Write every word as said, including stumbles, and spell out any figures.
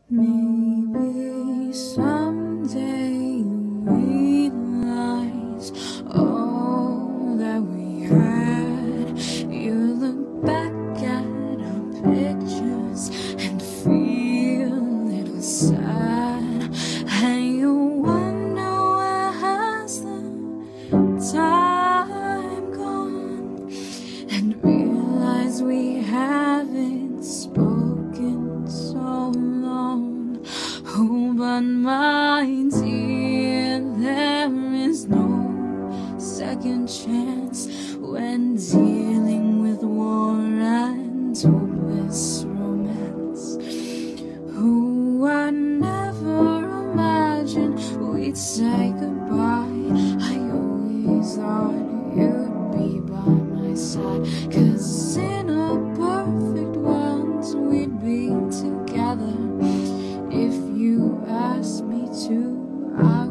Maybe someday you realize all that we had. You look back at our pictures and feel a little sad, and you wonder where has the time gone, and realize we haven't spoken so long. Oh, but my dear, there is no second chance when dealing with war and hopeless romance. Oh, I never imagined we'd say goodbye. I always thought you'd be by my side, 'cause in a perfect world we'd be together. If you ask me to, I